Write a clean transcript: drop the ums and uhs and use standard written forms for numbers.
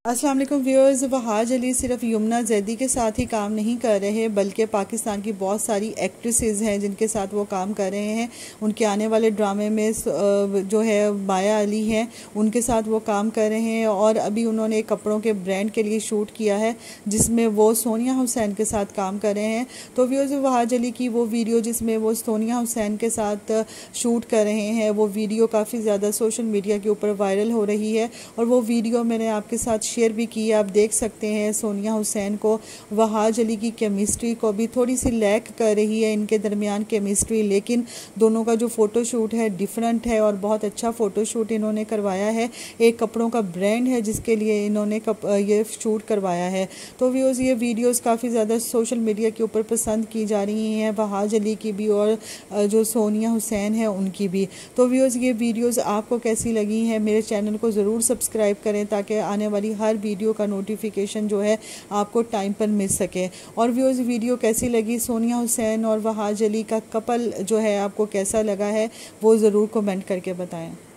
अस्सलाम वालेकुम व्यूअर्स। वहाज अली सिर्फ यमुना जैदी के साथ ही काम नहीं कर रहे बल्कि पाकिस्तान की बहुत सारी एक्ट्रेसेस हैं जिनके साथ वो काम कर रहे हैं। उनके आने वाले ड्रामे में जो है माया अली हैं, उनके साथ वो काम कर रहे हैं। और अभी उन्होंने एक कपड़ों के ब्रांड के लिए शूट किया है जिसमें वो सोनिया हुसैन के साथ काम कर रहे हैं। तो व्यूअर्स, वहाज अली की वो वीडियो जिसमें वो सोनिया हुसैन के साथ शूट कर रहे हैं, वो वीडियो काफ़ी ज़्यादा सोशल मीडिया के ऊपर वायरल हो रही है। और वो वीडियो मैंने आपके साथ शेयर भी की। आप देख सकते हैं सोनिया हुसैन को वहाज अली की केमिस्ट्री को भी थोड़ी सी लैक कर रही है इनके दरमियान केमिस्ट्री, लेकिन दोनों का जो फ़ोटोशूट है डिफरेंट है और बहुत अच्छा फ़ोटोशूट इन्होंने करवाया है। एक कपड़ों का ब्रांड है जिसके लिए इन्होंने ये शूट करवाया है। तो व्यूअर्स, ये वीडियोस काफ़ी ज़्यादा सोशल मीडिया के ऊपर पसंद की जा रही हैं, वहाज अली की भी और जो सोनिया हुसैन है उनकी भी। तो व्यूअर्स, ये वीडियोस आपको कैसी लगी हैं? मेरे चैनल को ज़रूर सब्सक्राइब करें ताकि आने वाली हर वीडियो का नोटिफिकेशन जो है आपको टाइम पर मिल सके। और व्यूअर्स, वीडियो कैसी लगी, सोनिया हुसैन और वहाज अली का कपल जो है आपको कैसा लगा है, वो ज़रूर कमेंट करके बताएं।